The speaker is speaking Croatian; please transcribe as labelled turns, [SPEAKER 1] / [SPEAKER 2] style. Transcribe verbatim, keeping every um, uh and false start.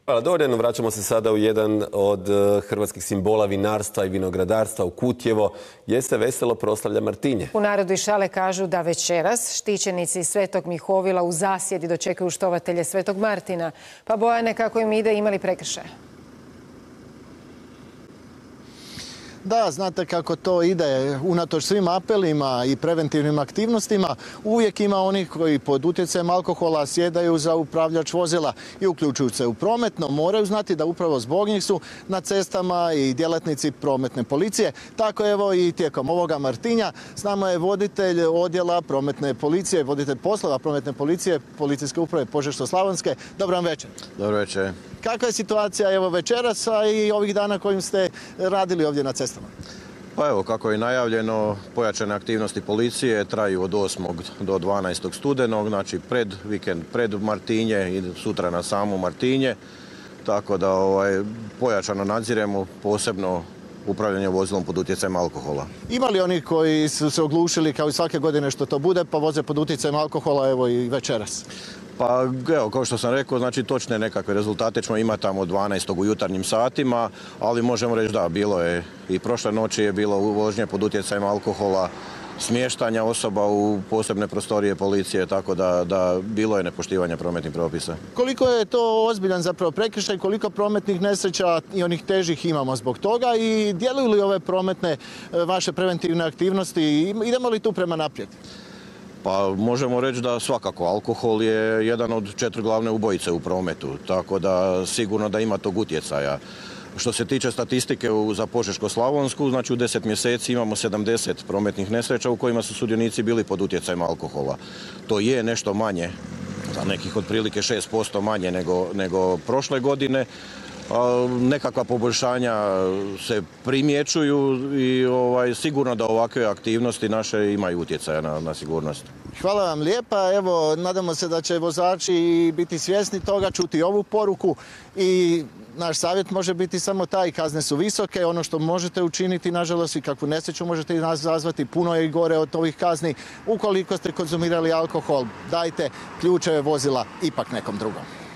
[SPEAKER 1] Hvala, dovoljno. Vraćamo se sada u jedan od hrvatskih simbola vinarstva i vinogradarstva u Kutjevo. Jeste veselo proslavlja Martinje.
[SPEAKER 2] U narodu i šale kažu da večeras štićenici Svetog Mihovila u zasjedi dočekuju štovatelje Svetog Martina. Pa Bojane, kako im ide, imali prekršaje?
[SPEAKER 3] Da, znate kako to ide. Unatoč svim apelima i preventivnim aktivnostima, uvijek ima onih koji pod utjecajem alkohola sjedaju za upravljač vozila i uključuju se u prometno. Moraju znati da upravo zbog njih su na cestama i djelatnici prometne policije. Tako evo i tijekom ovoga Martinja s nama je voditelj odjela prometne policije, voditelj poslova prometne policije, policijske uprave Požeško-slavonske. Dobar vam večer.
[SPEAKER 4] Dobro večer.
[SPEAKER 3] Kakva je situacija evo večeras, a i ovih dana kojim ste radili ovdje na cestama?
[SPEAKER 4] Pa evo, kako je najavljeno, pojačane aktivnosti policije traju od osmog do dvanaestog studenog, znači pred vikend, pred Martinje i sutra na samu Martinje. Tako da ovaj, pojačano nadziremo, posebno upravljanje vozilom pod utjecajem alkohola.
[SPEAKER 3] Ima li oni koji su se oglušili kao i svake godine što to bude, pa voze pod utjecajem alkohola evo i večeras?
[SPEAKER 4] Pa evo, kao što sam rekao, znači točne nekakve rezultate ćemo imati tamo dvanaestog u jutarnjim satima, ali možemo reći da, bilo je i prošle noći je bilo vožnje pod utjecajem alkohola, smještanja osoba u posebne prostorije policije, tako da, da bilo je nepoštivanja prometnih propisa.
[SPEAKER 3] Koliko je to ozbiljan zapravo prekršaj, koliko prometnih nesreća i onih težih imamo zbog toga i djeluju li ove prometne vaše preventivne aktivnosti i idemo li tu prema naprijed?
[SPEAKER 4] Pa možemo reći da svakako alkohol je jedan od četiri glavne ubojice u prometu, tako da sigurno da ima tog utjecaja. Što se tiče statistike za Požeško-slavonsku, znači u deset mjeseci imamo sedamdeset prometnih nesreća u kojima su sudionici bili pod utjecajem alkohola. To je nešto manje, za nekih otprilike šest posto manje nego, nego prošle godine. Nekakva poboljšanja se primjećuju i ovaj, sigurno da ovakve aktivnosti naše imaju utjecaja na, na sigurnost.
[SPEAKER 3] Hvala vam lijepa. Evo, nadamo se da će vozači biti svjesni toga, čuti ovu poruku i naš savjet može biti samo taj, kazne su visoke, ono što možete učiniti, nažalost, i kakvu nesreću možete i nas zazvati, puno je i gore od ovih kazni. Ukoliko ste konzumirali alkohol, dajte ključeve vozila ipak nekom drugom.